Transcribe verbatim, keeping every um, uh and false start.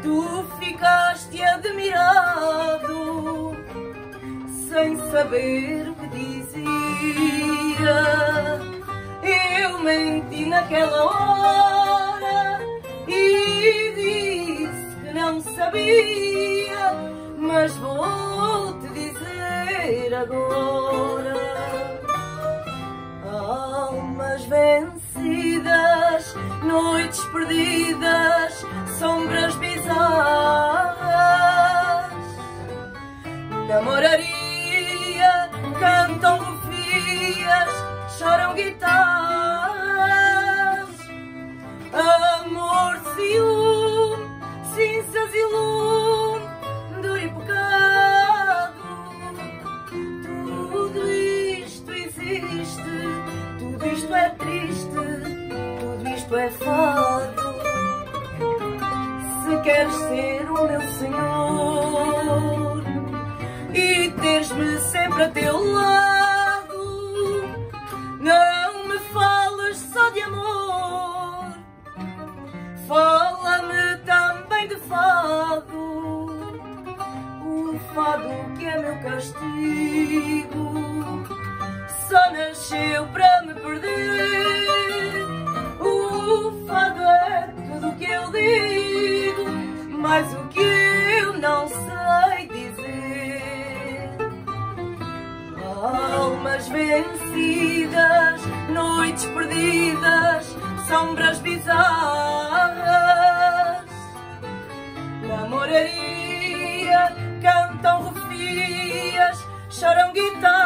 Tu ficaste admirado, sem saber o que dizia. Eu menti naquela hora e disse que não sabia, mas vou-te dizer agora. Almas vencidas, noites perdidas, sombras bizarras. Namoraria, cantam rufias, choram guitarras. Amor, ciúme, cinzas e lume, dor e pecado. Tudo isto existe, tudo isto é triste, tudo isto é fado. Se queres ser o meu Senhor e teres-me sempre a teu lado, não me fales só de amor, fala-me também de fado. O fado que é meu castigo só nasceu para me perder. O fado é tudo o que eu digo, mas o que eu não sei dizer. Almas vencidas, noites perdidas, sombras bizarras. Namoraria, cantam rufias, choram guitarras.